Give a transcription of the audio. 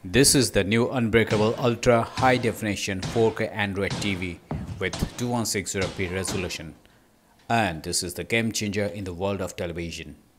This is the new Unbreakable Ultra High Definition 4K Android TV with 2160p resolution. And this is the game changer in the world of television.